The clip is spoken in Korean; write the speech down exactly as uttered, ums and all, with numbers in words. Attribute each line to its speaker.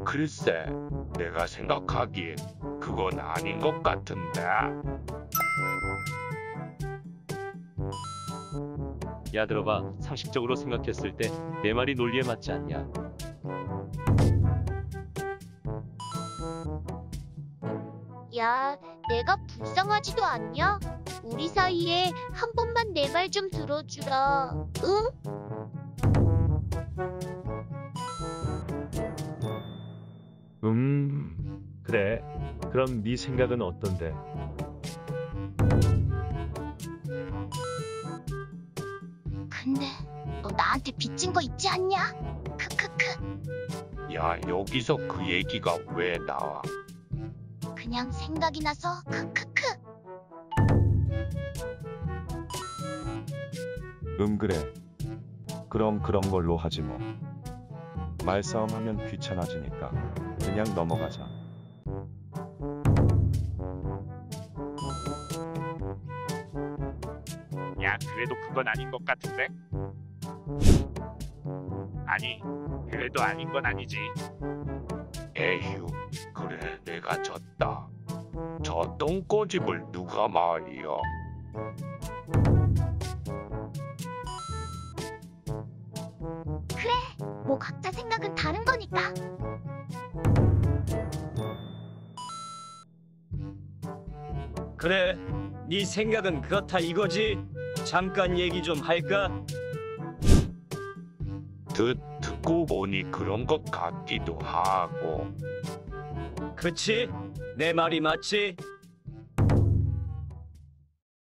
Speaker 1: 글쎄, 내가 생각하기엔 그건 아닌 것 같은데.
Speaker 2: 야 들어봐. 상식적으로 생각했을 때 내 말이 논리에 맞지 않냐?
Speaker 3: 야, 내가 불쌍하지도 않냐? 우리 사이에 한 번만 내 말 좀 들어주라. 응?
Speaker 4: 음, 그래. 그럼 네 생각은 어떤데?
Speaker 3: 근데 너 나한테 빚진 거 있지 않냐? 크크크.
Speaker 1: 야, 여기서 그 얘기가 왜 나와?
Speaker 3: 그냥 생각이 나서 크크크.
Speaker 5: 음 그래. 그럼 그런 걸로 하지 뭐. 말싸움하면 귀찮아지니까 그냥 넘어가자.
Speaker 6: 야, 그래도 그건 아닌 것 같은데? 아니, 그래도 아닌 건 아니지.
Speaker 1: 에휴, 그래, 내가 졌다. 저 똥꼬집을 누가 말이여?
Speaker 3: 그래, 뭐 각자 생각은 다른 거니까.
Speaker 7: 그래, 네 생각은 그렇다 이거지? 잠깐 얘기 좀 할까?
Speaker 1: 듣, 듣고 보니 그런 것 같기도 하고.
Speaker 7: 그치? 내 말이 맞지?